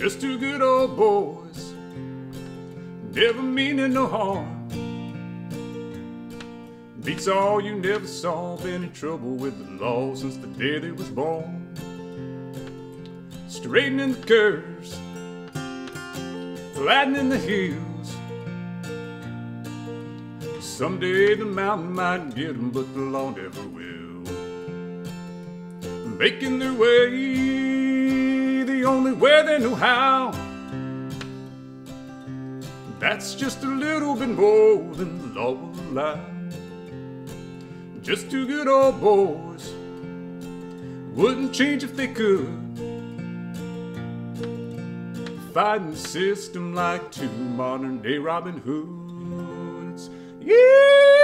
Just two good old boys, never meaning no harm. Beats all you never saw, been in trouble with the law since the day they was born. Straightening the curves, flattening the hills. Someday the mountain might get them, but the law never will. Making their way the only way they know how. That's just a little bit more than the law will allow. Just two good old boys, wouldn't change if they could. Fighting the system like two modern day Robin Hoods. Yeah!